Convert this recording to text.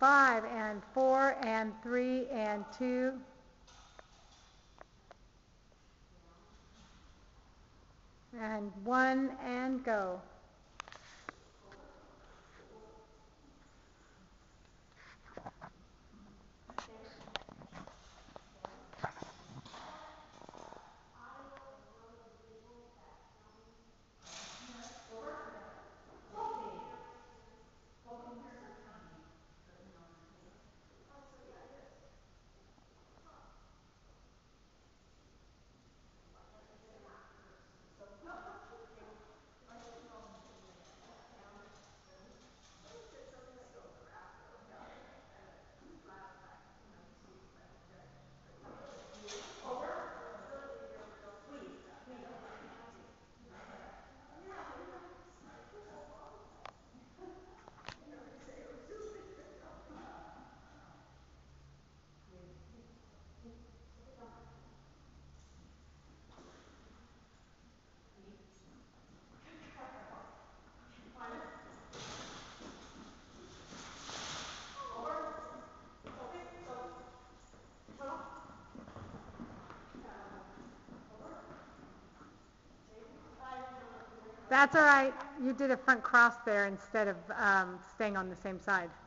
5 and 4 and 3 and 2. And 1 and go. That's all right. You did a front cross there instead of staying on the same side.